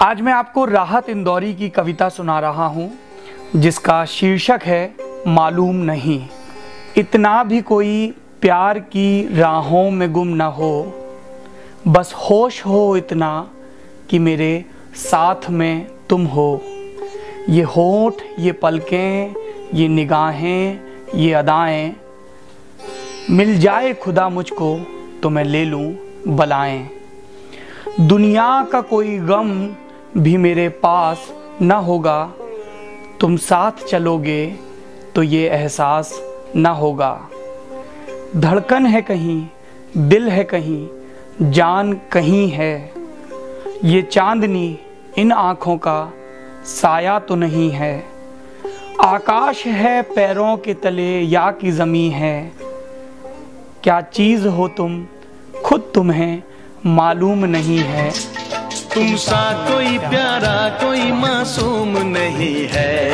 आज मैं आपको राहत इंदौरी की कविता सुना रहा हूँ जिसका शीर्षक है मालूम नहीं। इतना भी कोई प्यार की राहों में गुम न हो, बस होश हो इतना कि मेरे साथ में तुम हो। ये होठ, ये पलकें, ये निगाहें, ये अदाएं, मिल जाए खुदा मुझको तो मैं ले लूँ बलाएं। दुनिया का कोई गम भी मेरे पास न होगा, तुम साथ चलोगे तो ये एहसास न होगा। धड़कन है कहीं, दिल है कहीं, जान कहीं है। ये चांदनी इन आँखों का साया तो नहीं है। आकाश है पैरों के तले या कि ज़मीं है। क्या चीज़ हो तुम, खुद तुम्हें मालूम नहीं है। तुम सा कोई प्यारा कोई मासूम नहीं है।